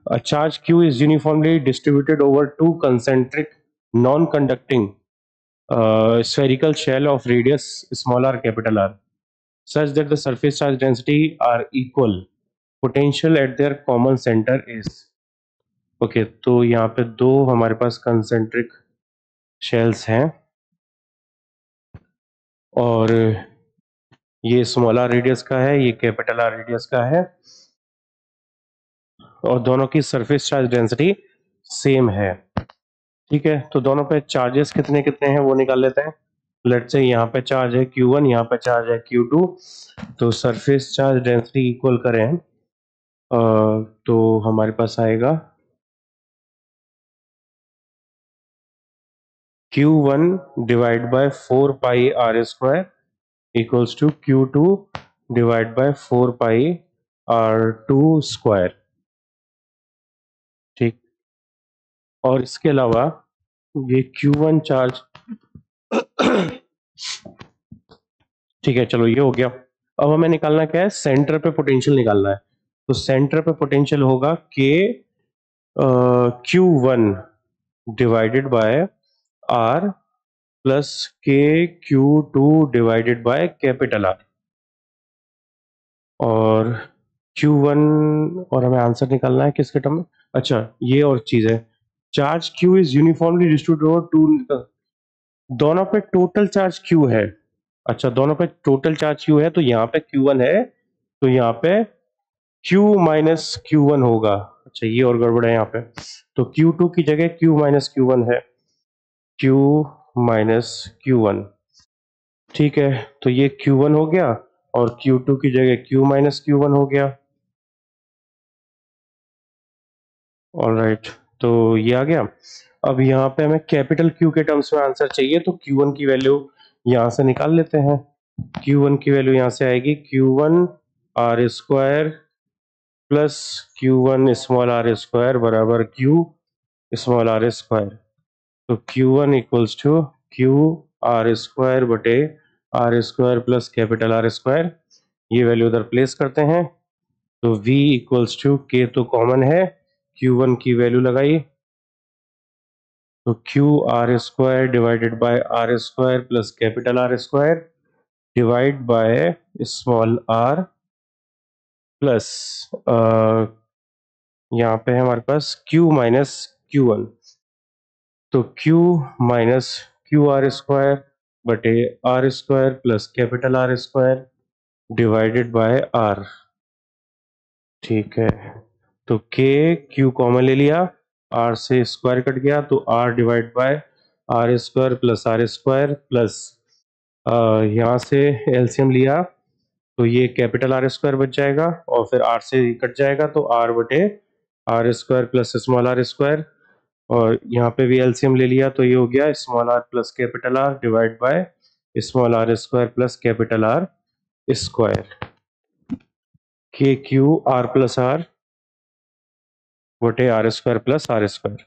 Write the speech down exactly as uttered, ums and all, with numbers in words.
A charge Q is uniformly distributed over two concentric non-conducting uh, spherical shell of radius small r capital R such that the surface charge density are equal. Potential at their common center is okay okay, तो यहाँ पे दो हमारे पास concentric shells हैं और ये small are radius का है, ये कैपिटल आर रेडियस का है और दोनों की सरफेस चार्ज डेंसिटी सेम है। ठीक है, तो दोनों पे चार्जेस कितने कितने हैं वो निकाल लेते हैं। लेट्स से यहाँ पे चार्ज है क्यू वन, यहाँ पे चार्ज है क्यू टू, तो सरफेस चार्ज डेंसिटी इक्वल करें आ, तो हमारे पास आएगा Q one divide by four pi R square equals to Q two divide by four pi R two square. ठीक, और इसके अलावा ये क्यू वन चार्ज ठीक है, चलो ये हो गया। अब हमें निकालना क्या है, सेंटर पे पोटेंशियल निकालना है। तो सेंटर पे पोटेंशियल होगा K Q one divided by R plus K Q two divided by capital R और क्यू वन, और हमें आंसर निकालना है किसके टर्म में। अच्छा, ये और चीज है, charge Q is uniformly distributed over two, दोनों पे टोटल चार्ज क्यू है। अच्छा, दोनों पे टोटल चार्ज क्यू है, तो यहाँ पे क्यू वन है, तो यहाँ पे Q माइनस क्यू वन होगा। अच्छा, ये और गड़बड़ है यहाँ पे, तो क्यू टू की जगह Q माइनस क्यू वन है, Q माइनस क्यू वन। ठीक है, तो ये क्यू वन हो गया और क्यू टू की जगह Q माइनस क्यू वन हो गया। ऑलराइट, तो ये आ गया। अब यहाँ पे हमें कैपिटल Q के टर्म्स में आंसर चाहिए, तो क्यू वन की वैल्यू यहाँ से निकाल लेते हैं। क्यू वन की वैल्यू यहाँ से आएगी Q one R square plus Q one small R square बराबर क्यू स्मॉल आर स्क्वायर। तो Q one equals to Q R square बटे R square plus capital R square, ये वैल्यू उधर place करते हैं। तो v इक्वल्स टू के तो कॉमन है, क्यू वन की वैल्यू लगाई, तो Q R square divided by R square plus capital R square divide by small R plus यहाँ पे है हमारे पास Q माइनस क्यू वन, तो Q minus Q R square बटे R square plus capital R square divided by R. ठीक है, तो K Q कॉमन ले लिया, R से स्क्वायर कट गया, तो R divide by R square plus R square plus यहाँ से एलसीएम लिया, तो ये कैपिटल आर स्क्वायर बच जाएगा और फिर आर से कट जाएगा, तो आर बटे R square plus small R square, और यहाँ पे भी एलसीएम ले लिया, तो ये हो गया small R plus capital R divide by small R square plus capital R square. K Q R plus R बटे R square plus R square.